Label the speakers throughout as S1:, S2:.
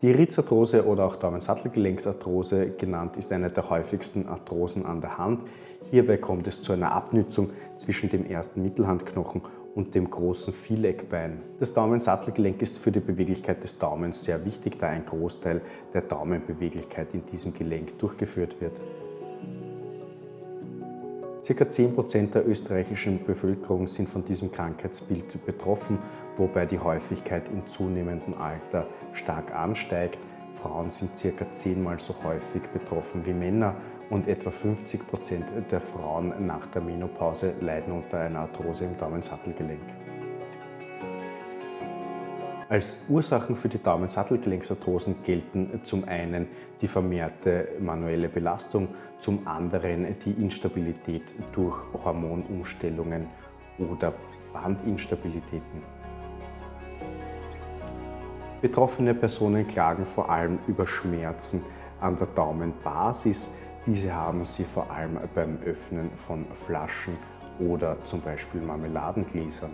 S1: Die Irizarthrose oder auch Daumensattelgelenksarthrose genannt ist eine der häufigsten Arthrosen an der Hand. Hierbei kommt es zu einer Abnützung zwischen dem ersten Mittelhandknochen und dem großen Vieleckbein. Das Daumensattelgelenk ist für die Beweglichkeit des Daumens sehr wichtig, da ein Großteil der Daumenbeweglichkeit in diesem Gelenk durchgeführt wird. Circa 10% der österreichischen Bevölkerung sind von diesem Krankheitsbild betroffen, wobei die Häufigkeit im zunehmenden Alter stark ansteigt. Frauen sind circa 10-mal so häufig betroffen wie Männer und etwa 50% der Frauen nach der Menopause leiden unter einer Arthrose im Daumensattelgelenk. Als Ursachen für die Daumensattelgelenksarthrosen gelten zum einen die vermehrte manuelle Belastung, zum anderen die Instabilität durch Hormonumstellungen oder Bandinstabilitäten. Betroffene Personen klagen vor allem über Schmerzen an der Daumenbasis. Diese haben sie vor allem beim Öffnen von Flaschen oder zum Beispiel Marmeladengläsern.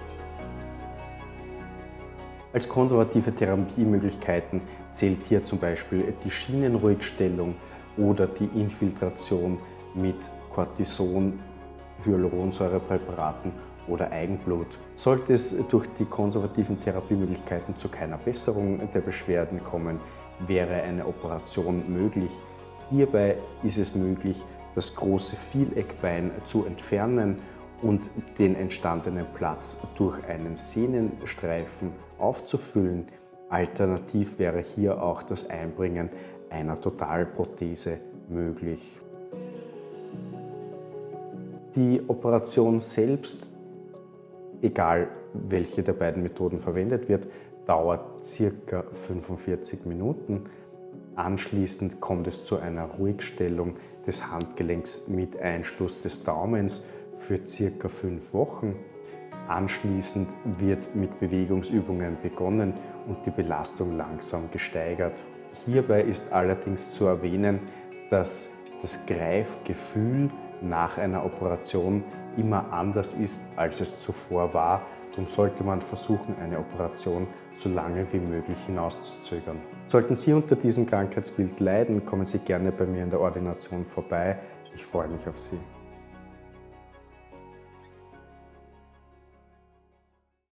S1: Als konservative Therapiemöglichkeiten zählt hier zum Beispiel die Schienenruhigstellung oder die Infiltration mit Cortison, Hyaluronsäurepräparaten oder Eigenblut. Sollte es durch die konservativen Therapiemöglichkeiten zu keiner Besserung der Beschwerden kommen, wäre eine Operation möglich. Hierbei ist es möglich, das große Vieleckbein zu entfernen und den entstandenen Platz durch einen Sehnenstreifen aufzufüllen. Alternativ wäre hier auch das Einbringen einer Totalprothese möglich. Die Operation selbst, egal welche der beiden Methoden verwendet wird, dauert ca. 45 Minuten. Anschließend kommt es zu einer Ruhigstellung des Handgelenks mit Einschluss des Daumens für ca. 5 Wochen. Anschließend wird mit Bewegungsübungen begonnen und die Belastung langsam gesteigert. Hierbei ist allerdings zu erwähnen, dass das Greifgefühl nach einer Operation immer anders ist, als es zuvor war. Darum sollte man versuchen, eine Operation so lange wie möglich hinauszuzögern. Sollten Sie unter diesem Krankheitsbild leiden, kommen Sie gerne bei mir in der Ordination vorbei. Ich freue mich auf Sie.